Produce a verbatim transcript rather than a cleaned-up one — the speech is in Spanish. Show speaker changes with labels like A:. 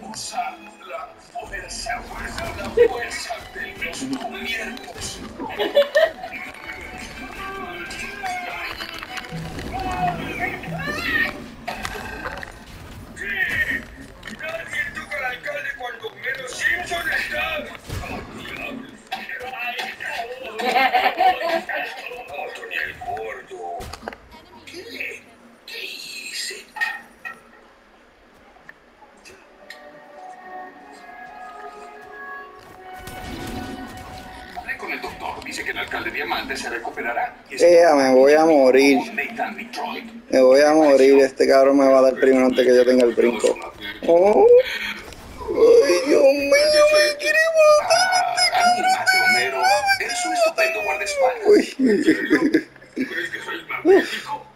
A: Usa la fuerza, usa la fuerza de los cubiertos. Nadie toca al alcalde cuando menos Simpson está. ¡Oh, Tony el gordo! ¿Qué? ¿Qué hice? Hablé con el doctor. Dice que el alcalde Diamante se recuperará.
B: Ea, me voy a morir. Me voy a morir. Este cabrón me va a dar primero antes que yo tenga el brinco. Oh. Ay, Dios mío, me quiere matar este
A: cabrón. Eres un estupendo guardaespaldas.
B: Uy.
A: ¿Crees que soy magnífico?